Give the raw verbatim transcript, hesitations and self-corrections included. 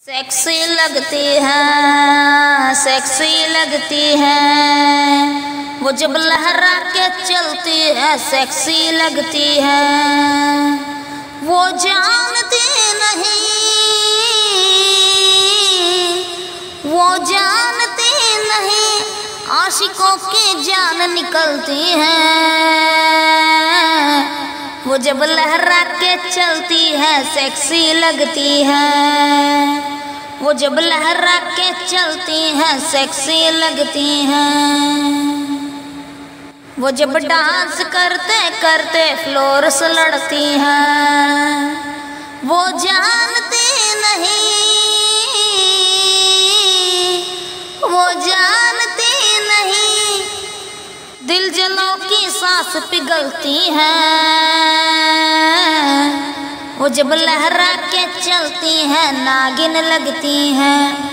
Sexy लगती है, sexy लगती है, वो जब लहरा के चलती है सेक्सी लगती है। वो जानती नहीं, वो जानती नहीं, आशिकों की जान निकलती है। वो जब लहरा के चलती है सेक्सी लगती है। वो जब लहरा के चलती है सेक्सी लगती हैं। वो जब डांस करते करते फ्लोर से लड़ती हैं। वो जानती नहीं, वो जानती नहीं, दिल जलों की सांस पिघलती है। वो जब लहरा के चलती है नागिन लगती हैं।